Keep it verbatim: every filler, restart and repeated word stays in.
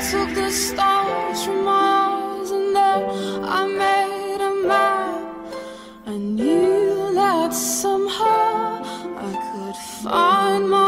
took the stars from my eyes and there I made a map. I knew that somehow I could find my